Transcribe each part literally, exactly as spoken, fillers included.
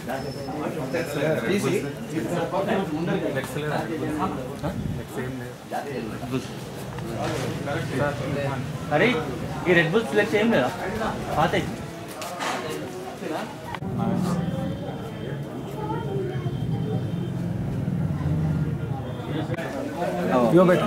अरे ये red bull select చేయం లేదా పాతే यो बेटा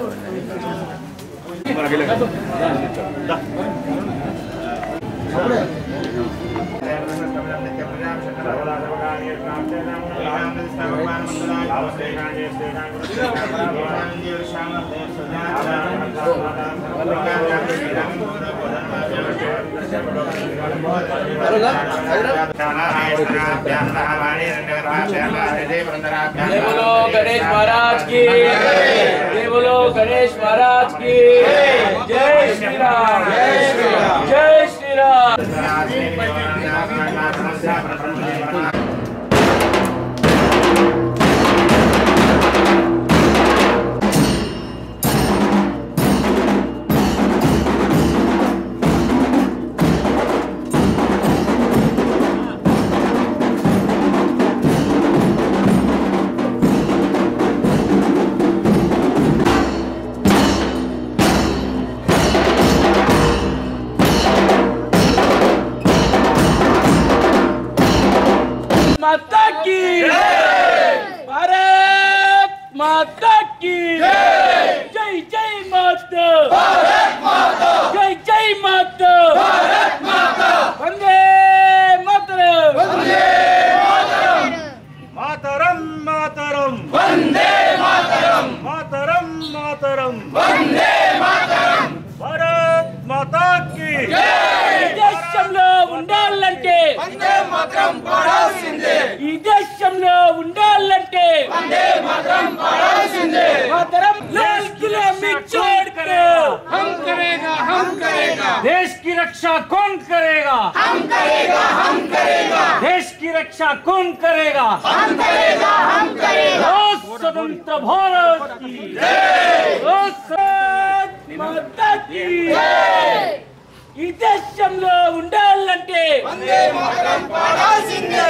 बोलो गणेश महाराज की जय, बोलो गणेश महाराज की जय श्री राम, जय श्री राम, जय श्री राम। माता की भारत माता की जय जय माता भारत माता जय जय माता भारत माता वंदे मातरम वंदे मातरम मातरम वंदे मातरम मातरम मातरम वंदे मातरम भारत माता की देशంలో ఉండాలంటే వందే మాతరం పాడాల్సిందే ఈ దేశంలో ఉండాలంటే వందే మాతరం పాడాల్సిందే మాతరం लाल किला में छोड़कर हम करेगा हम करेगा देश की रक्षा कौन करेगा हम करेगा हम करेगा देश की रक्षा कौन करेगा हम करेगा हम करेगा स्वतंत्र भारत की जय माता की जय ఈ దేశంలో ఉండాలంటే వందే మాతరం పాడాల్సిందే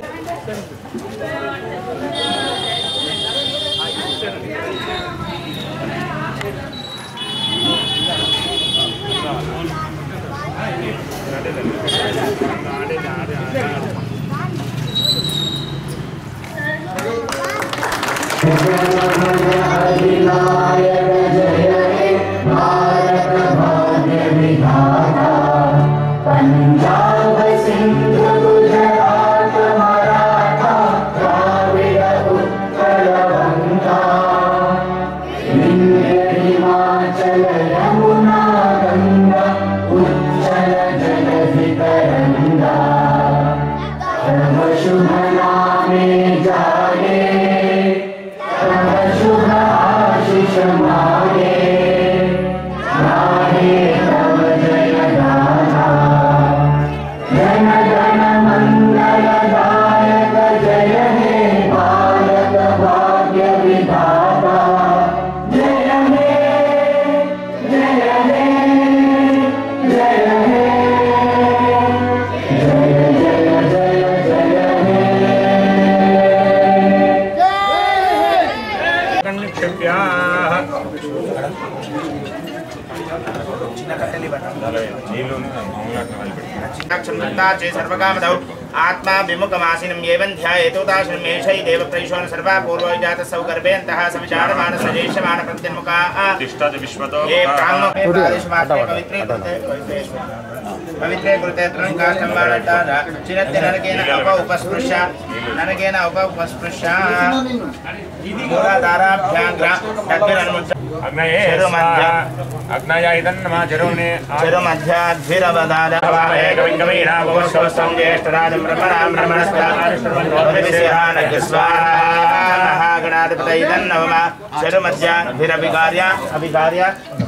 पंजाब सिंध गुजरात मराठा द्राविड़ उत्कल बंगा विंध्य हिमाचल यमुना गंगा उच्चल जलधि तरंगा तव शुभ नामे जागे तव शुभ आशीष मागे गाहे तव जय गाथा जन गण मंगलदायक जय हे भारत भाग्य विधाता जय हे जय हे जय हे जय जय जय जय हे आत्मा विमुखमासीनं येवं ध्यायेतोताशनं मेषै देवप्रैषोन सर्वा पूर्वजातः सौगर्भेऽन्तः सविचारमान सजेष्यमान प्रत्यन्मुखा तिष्ठति विश्वतो ये ब्राह्मणेतादिशमात्रे पवित्रे कृते पवित्रे कृते त्रणकाष्ठम्बाणटारा चिरत्य नरकेन उप उपस्पृश्य नरकेन उप उपस्पृश्य मूलाधाराभ्यां तद्भिरन्मुच्च अग्नये अग्नया इदन्नमा जरोने जरोमध्याद्भिरवदाद एकविङ्गमीना भवस्वस्तं ज्येष्ठराजं ब्रह्मणां ब्रह्मणस्ताः गणाधिपतये इदन्नवमा जरोमध्याद्भिरविकार्य अविकार्य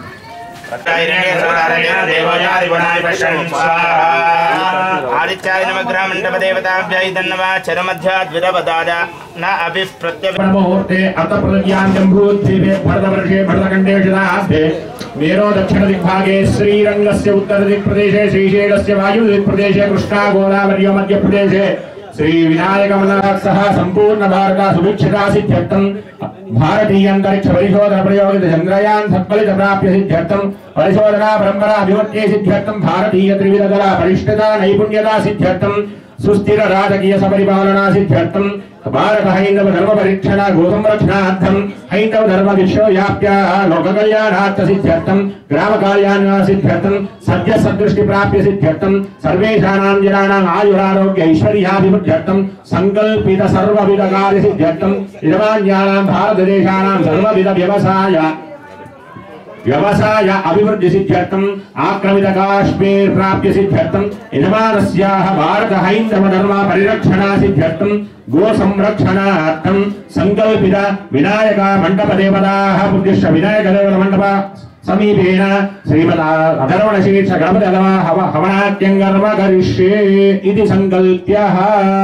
आदित्याय नमग्रह मंडप देवताभ्याय धन्यवा चरमध्याद्विरवदाद न अभिप्रत्यमुहूर्ते अत प्रज्ञान्तं भूद्दीपे भरतवर्षे भरतखण्डे शिलाभ्ये मेरो दक्षिण दिग्भागे श्रीरङ्गस्य उत्तर दिक्प्रदेशे श्रीशैलस्य वायुदिक्प्रदेशे कृष्णा गोदावरी मध्यप्रदेशे श्री विनायक सह संपूर्ण भारत सुभिक्षता सिद्ध्यर्थम भारतीय अंतरिक्ष परिशोधन प्रयोगित चंद्रयान सत्फलित प्राप्य सिद्ध्यर्थम परिशोधना परंपरा अभिवृद्धि सिद्ध्यर्थम भारतीय त्रिविध दल परिष्ठता नैपुण्यता सिद्ध्यर्थम सुस्थिर राजकीय सपरिपालना सिद्ध्यर्थम भारत हैंदव धर्म परीक्षण गोसंरक्षणार्थम हैंदव धर्म विश्वव्याप्य लोक कल्याणार्थ सिद्ध्यर्थम ग्राम कल्याण सिद्ध्यर्थम सद्य सदृष्टि प्राप्य सिद्ध्यर्थम सर्वेषाणां जनानां आयुरारोग्य ऐश्वर्याभिवृद्ध्यर्थम संकल्पित सर्वविध कार्य सिद्ध्यर्थम इदमान्यानां भारतदेशानां सर्वविध व्यवसाय व्यवसाय अभिवृद्धि सिद्ध्यर्थम आक्रमित काश्मीर प्राप्य सिद्ध्यर्थम यजमानस्याः भारत हैंदव धर्म परिरक्षण सिद्ध्यर्थम गो संरक्षणार्थम संकल्पित विनायक मंडप देवताः उद्दिश्य विनायक देवता मंडप समीपेन श्रीमता अधर्वण शीर्ष गणपति हव हवनाट्यंगर्म करिष्ये इति संकल्प्यः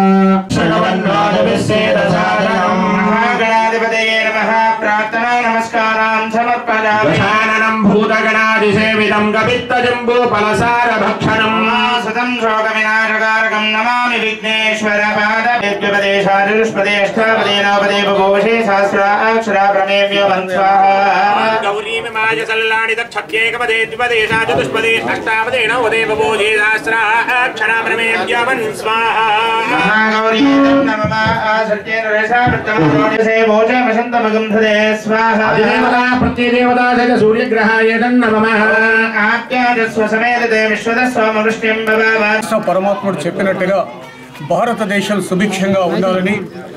महागणाधिपतये नमः प्रार्थना नमस्कारान् समर्पयामि दशाननं भूतगणादिसेवितं कपित्तजम्बू फलसार भक्षणं सतं शोकविनाशकारकं नमामि विघ्नेश्वर पादपदेशादिष्पदेष्ठापदेनोपदे भगोषे सहस्राक्षरा प्रमेव्यो वंस्वाहा गौरी माय सल्लाणि दक्षत्येकपदे द्विपदेशा चतुष्पदे अष्टापदे नवदे भगोषे सहस्राक्षरा प्रमेव्यो वंस्वाहा महागौरी नमः सत्येन रेषा प्रत्यमसे भोज वसन्तमगं धदे स्वाहा देवता प्रत्यदेवता सह सूर्यग्रहाय नमः आप्याजस्व समेत देव विश्वदस्वमवृष्ट्यं भवामः పరమాత్ముడు చెప్పినట్టుగా భారతదేశం సుభిక్షంగా ఉండాలని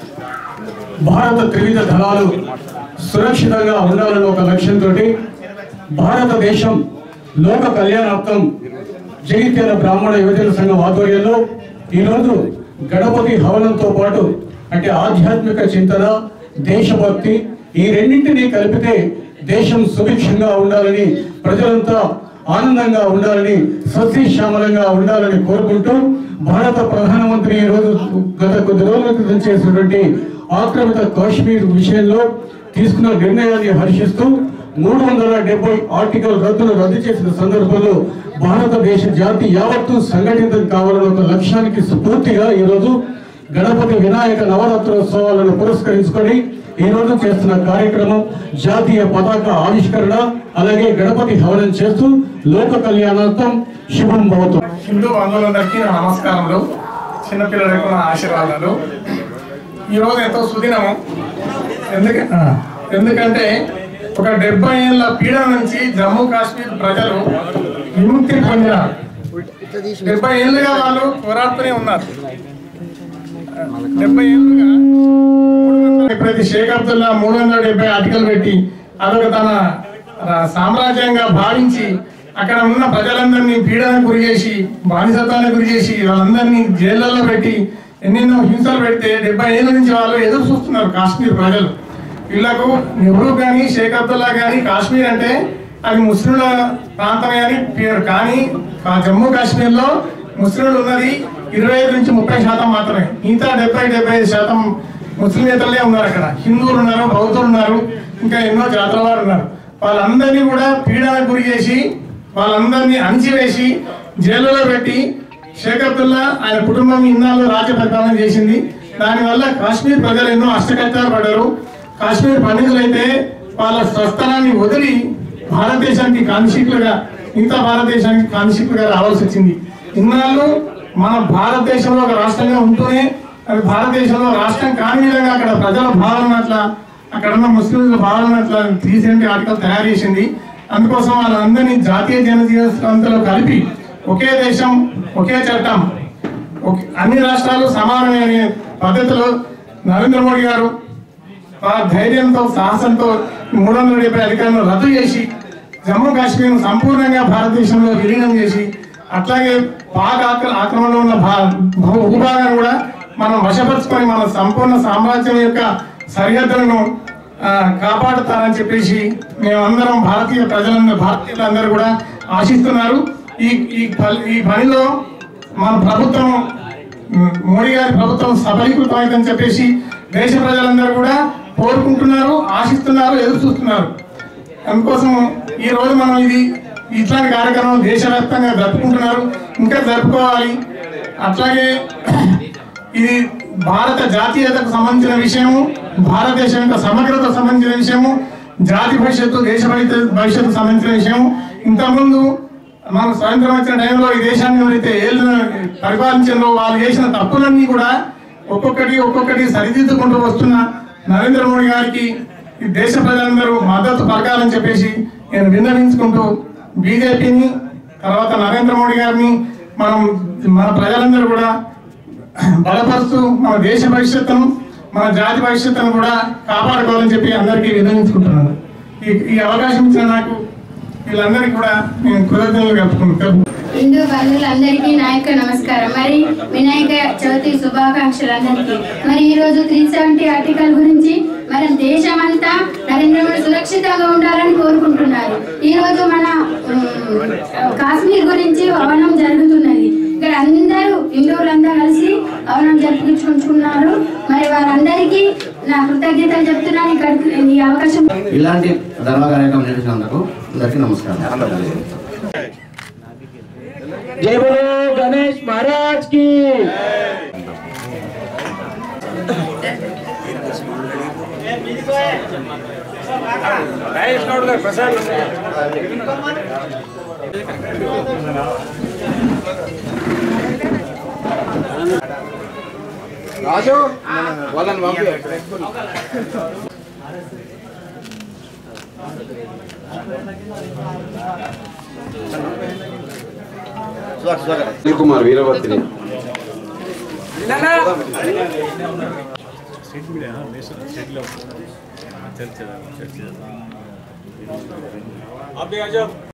భారత త్రివిధ దళాలు సురక్షితంగా ఉండాలని ఒక లక్ష్యంతో భారతదేశం లోక కళ్యాణార్థం జగిత్యాల బ్రాహ్మణ యువజన సంఘం ఆధ్వర్యంలో ఈరోజు గణపతి హవనంతో పాటు అంటే ఆధ్యాత్మిక చింతన దేశభక్తి ఈ రెండింటినీ కలిపితే దేశం సుభిక్షంగా ఉండాలని ప్రజలంతా ఆనందంగా ఉండాలని సస్యశ్యామలంగా ఉండాలని కోరుకుంటూ భారత ప్రధానమంత్రి ఈ రోజు గత కొద్ది రోజుల క్రితం చేసినటువంటి ఆక్రమిత కాశ్మీర్ విషయంలో తీసుకున్న నిర్ణయాన్ని హర్షిస్తూ మూడు వందల డెబ్బై ఆర్టికల్ రద్దును రద్దు చేసిన సందర్భంలో భారతదేశ జాతి యావత్తు సంఘటితం కావాలన్న ఒక లక్ష్యానికి స్ఫూర్తిగా ఈరోజు గణపతి వినాయక నవరాత్రోత్సవాలను పురస్కరించుకొని ఈ రోజు చేస్తున్న కార్యక్రమం జాతీయ పతాక ఆవిష్కరణ అలాగే గణపతి హవనం చేస్తూ లోక కళ్యాణార్థం శుభం భవతు. హిందూ బంధువులందరికీ నా నమస్కారములు, చిన్నపిల్లలకు నా ఆశీర్వాదాలు. ఈరోజు ఎంతో సుదినము. ఎందుకంటే ఎందుకంటే ఒక డెబ్బై ఏళ్ళ పీడ నుంచి జమ్మూ కాశ్మీర్ ప్రజలు విముక్తి పొందినారు. డెబ్బై ఏళ్ళుగా వాళ్ళు పోరాడుతూనే ఉన్నారు. డెబ్బై ఏళ్ళుగా ప్రతి షేక్ అబ్దుల్లా మూడు వందల డెబ్బై ఆర్టికల్ పెట్టి అదొక తన సామ్రాజ్యంగా భావించి అక్కడ ఉన్న ప్రజలందరినీ పీడనకు గురి చేసి బానిసత్వానికి గురి చేసి వాళ్ళందరినీ జైళ్లలో పెట్టి ఎన్నెన్నో హింసలు పెడితే డెబ్బై ఏళ్ళ నుంచి వాళ్ళు ఎదురు చూస్తున్నారు కాశ్మీర్ ప్రజలు. వీళ్ళకు నెహ్రూ కానీ షేక్ అబ్దుల్లా కానీ కాశ్మీర్ అంటే అది ముస్లింల ప్రాంతమే అని పేరు. కానీ జమ్మూ కాశ్మీర్లో ముస్లింలు ఉన్నది ఇరవై ఐదు నుంచి ముప్పై శాతం మాత్రమే. మిగతా డెబ్బై డెబ్బై ఐదు శాతం ముస్లిమేతరులే ఉన్నారు. అక్కడ హిందువులు ఉన్నారు, బౌద్ధులు ఉన్నారు, ఇంకా ఎన్నో జాతుల వారు ఉన్నారు. వాళ్ళందరినీ కూడా పీడనకు గురి చేసి వాళ్ళందరినీ అణిచివేసి జైలులో పెట్టి షేక్ అబ్దుల్లా ఆయన కుటుంబం ఇన్నాళ్ళు రాజ్య పరిపాలన చేసింది. దానివల్ల కాశ్మీర్ ప్రజలు ఎన్నో అష్టకష్టాలు పడ్డారు. కాశ్మీర్ పండితులైతే వాళ్ళ స్వస్థలాన్ని వదిలి భారతదేశానికి కాన్షికులుగా మిగతా భారతదేశానికి కాన్షికులుగా రావాల్సి వచ్చింది. ఇన్నాళ్ళు మన భారతదేశంలో ఒక రాష్ట్రంగా ఉంటూనే అది భారతదేశంలో రాష్ట్రం కాని విధంగా అక్కడ ప్రజల భావన అట్లా అక్కడ ఉన్న ముస్లింల భావన అట్లా రీసెంట్ ఆర్టికల్ తయారు చేసింది. అందుకోసం వాళ్ళందరినీ జాతీయ జనజీవనంలో కలిపి ఒకే దేశం ఒకే చట్టం అన్ని రాష్ట్రాలు సమానమైన పద్ధతిలో నరేంద్ర మోడీ గారు ధైర్యంతో సాహసంతో మూడు వందల డెబ్బై అధికారులను రద్దు చేసి జమ్మూ కాశ్మీర్ను సంపూర్ణంగా భారతదేశంలో విలీనం చేసి అట్లాగే పాక్ ఆక్రమణలో ఉన్న భూభాగాన్ని కూడా మనం వశపరుచుకొని మన సంపూర్ణ సామ్రాజ్యం యొక్క సరిహద్దులను కాపాడుతారని చెప్పేసి మేమందరం భారతీయ ప్రజలందరూ భారతీయులందరూ కూడా ఆశిస్తున్నారు. ఈ ఈ పనిలో మన ప్రభుత్వం మోడీ గారి ప్రభుత్వం సఫలీకృతమైందని చెప్పేసి దేశ ప్రజలందరూ కూడా కోరుకుంటున్నారు, ఆశిస్తున్నారు, ఎదురు చూస్తున్నారు. అందుకోసం ఈ రోజు మనం ఇది ఇట్లాంటి కార్యక్రమం దేశవ్యాప్తంగా జరుపుకుంటున్నారు, ఇంకా జరుపుకోవాలి. అట్లాగే ఇది భారత జాతీయతకు సంబంధించిన విషయము, భారతదేశం యొక్క సమగ్రతకు సంబంధించిన విషయము, జాతి భవిష్యత్తు, దేశ భవిష్యత్తుకు సంబంధించిన విషయము. ఇంతకుముందు మనం స్వతంత్రం వచ్చిన టైంలో ఈ దేశాన్ని ఎవరైతే ఏళ్ళు పరిపాలించారో వాళ్ళు చేసిన తప్పులన్నీ కూడా ఒక్కొక్కటి ఒక్కొక్కటి సరిదిద్దుకుంటూ వస్తున్న నరేంద్ర మోడీ గారికి ఈ దేశ ప్రజలందరూ మద్దతు పలకాలని చెప్పేసి నేను విన్నవించుకుంటూ బీజేపీని తర్వాత నరేంద్ర మోడీ గారిని మనం మన ప్రజలందరూ కూడా బలపరుస్తూ మన దేశ భవిష్యత్తును మన జాతి భవిష్యత్తును కూడా కాపాడుకోవాలని చెప్పి అందరికీ విన్నవించుకుంటున్నాను. ఈ ఈ అవకాశం ఇచ్చిన నాకు వీళ్ళందరికీ కూడా నేను కృతజ్ఞతలు చెప్పుకుంటాను. హిందూ బంధువులందరికీ నా యొక్క నమస్కారం. మరి వినాయక చవితి శుభాకాంక్షలు అందరికీ. మరి ఈ రోజు త్రీ సెవెంటీ ఆర్టికల్ గురించి మరి దేశమంతా నరేంద్ర మోడీ సురక్షితంగా ఉండాలని కోరుకుంటున్నారు. ఈ రోజు మన కాశ్మీర్ గురించి హవనం జరుగుతున్నది. ఇక్కడ అందరూ హిందువులందరూ కలిసి హవనం జరిపించుకుంటున్నారు. మరి వారందరికీ నా కృతజ్ఞతలు చెప్తున్నాను. ఇక్కడ ఈ అవకాశం ఇలాంటి ధర్మ కార్యక్రమం నిర్వహించినందుకు అందరికీ నమస్కారం. जय बोलो गणेश महाराज की। రాజు వాళ్ళని పంపి కుమార్ వీరవర్తిని आप भी आ जाओ।